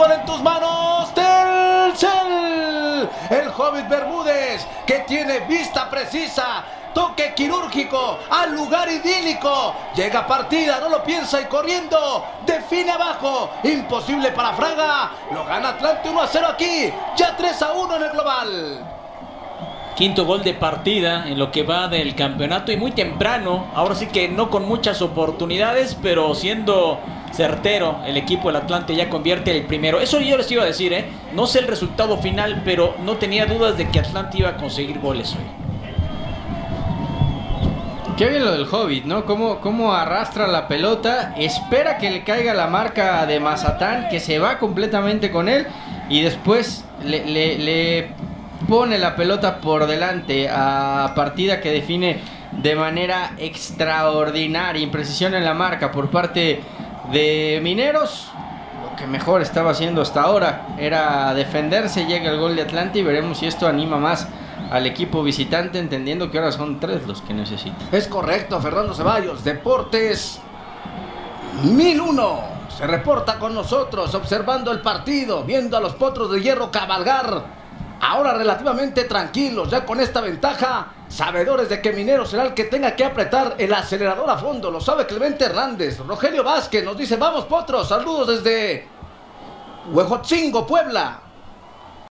fútbol en tus manos, Telcel. El Hobbit Bermúdez, que tiene vista precisa, toque quirúrgico al lugar idílico. Llega partida, no lo piensa y corriendo define abajo. Imposible para Fraga. Lo gana Atlante 1-0 aquí. Ya 3-1 en el global. Quinto gol de partida en lo que va del campeonato y muy temprano. Ahora sí que no con muchas oportunidades, pero siendo certero el equipo del Atlante ya convierte el primero. Eso yo les iba a decir, no sé el resultado final, pero no tenía dudas de que Atlante iba a conseguir goles hoy. Qué bien lo del Hobbit, ¿no? Cómo arrastra la pelota, espera que le caiga la marca de Mazatlán, que se va completamente con él y después le pone la pelota por delante a Partida, que define de manera extraordinaria. Imprecisión en la marca por parte de Mineros. Lo que mejor estaba haciendo hasta ahora era defenderse. Llega el gol de Atlante y veremos si esto anima más al equipo visitante, entendiendo que ahora son 3 los que necesitan. Es correcto, Fernando Ceballos. Deportes 1001 se reporta con nosotros, observando el partido, viendo a los Potros de Hierro cabalgar. Ahora relativamente tranquilos, ya con esta ventaja, sabedores de que Mineros será el que tenga que apretar el acelerador a fondo. Lo sabe Clemente Hernández. Rogelio Vázquez nos dice: vamos Potros, saludos desde Huejotzingo, Puebla.